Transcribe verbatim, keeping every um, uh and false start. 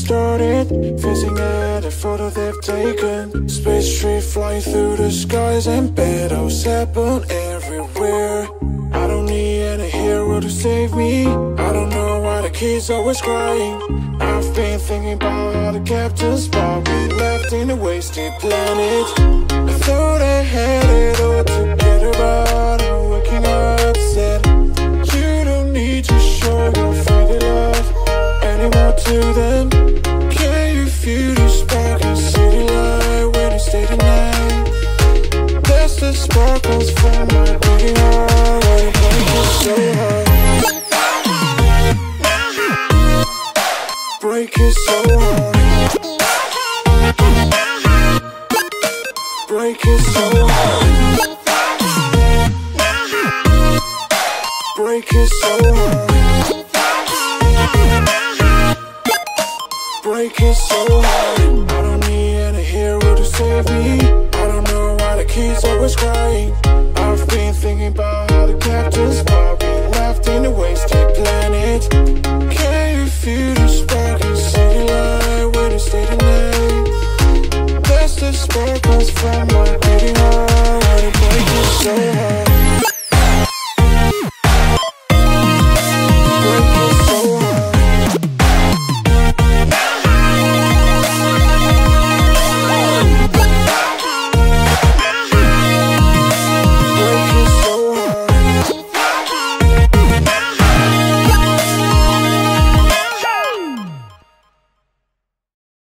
started, facing at a photo they've taken. Space tree flying through the skies and battles happen everywhere. I don't need any hero to save me. I don't know why the kids always crying. I've been thinking about how the captain's spot we left in a wasted planet. I thought I had it all together, but I'm waking up sad. You don't need to show your father love anymore to them. Can you feel the spark in city light when you stay the night? That's the sparkles from my beating heart. Why it breaks so hard? Break it so hard. Break it so hard. Break it so hard. Break it so hard. I don't need any hero to save me. I don't know why the kids always crying. I've been thinking about how the captain's spot we left in a wasted planet. Can you feel the spark in city light when you stay the night? That's the sparkles from my beating heart. Why it break it so hard?